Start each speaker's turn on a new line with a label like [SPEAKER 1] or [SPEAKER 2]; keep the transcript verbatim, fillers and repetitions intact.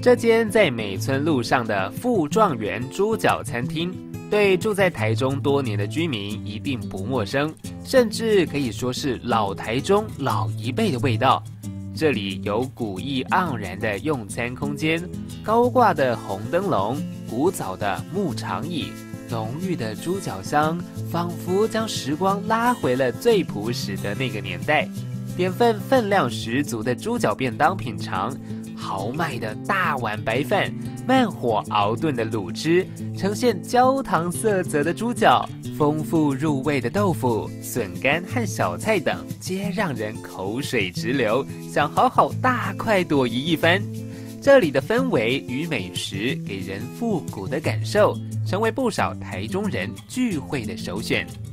[SPEAKER 1] 这间在美村路上的富状元猪脚餐厅，对住在台中多年的居民一定不陌生，甚至可以说是老台中老一辈的味道。这里有古意盎然的用餐空间，高挂的红灯笼，古早的木长椅，浓郁的猪脚香，仿佛将时光拉回了最朴实的那个年代。点份分量十足的猪脚便当品尝，豪迈的大碗白饭，慢火熬炖的卤汁，呈现焦糖色泽的猪脚，丰富入味的豆腐、笋干和小菜等，皆让人口水直流，想好好大快朵颐一番。这里的氛围与美食给人复古的感受，成为不少台中人聚会的首选。